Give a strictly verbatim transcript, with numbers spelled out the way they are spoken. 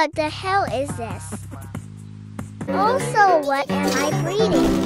What the hell is this? Also, what am I breathing?